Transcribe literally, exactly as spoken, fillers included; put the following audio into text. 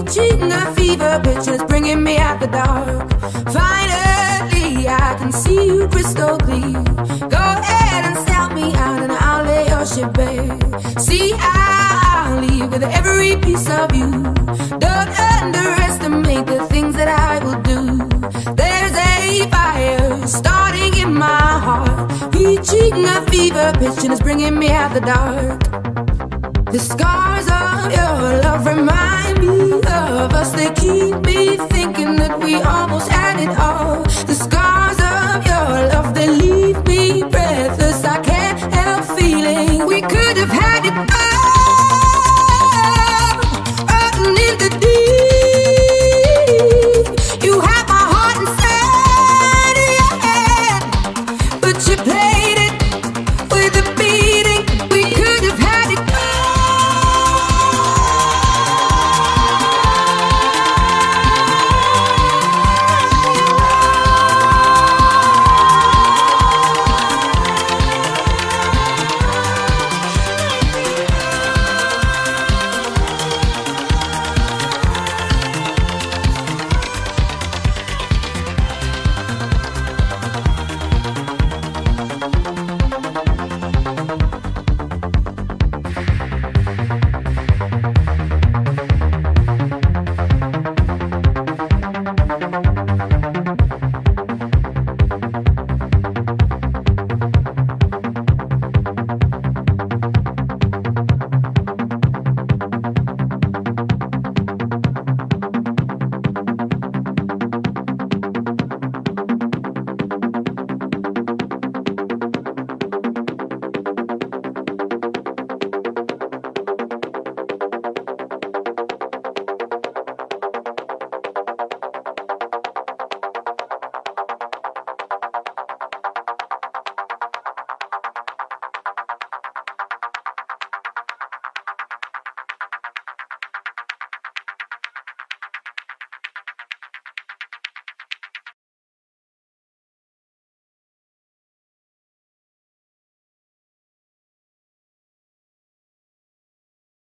reaching a fever pitch and it's bringing me out the dark. Finally, I can see you crystal clear. Go ahead and sell me out and I'll lay your shit bare. See, I'll leave with every piece of you. Don't underestimate the things that I will do. There's a fire starting in my heart, reaching a fever pitch and it's bringing me out the dark. The scars of your love remind me of us. They keep me thinking that we almost had it all. The scars of your love, they leave me breathless. I can't help feeling we could have had it all.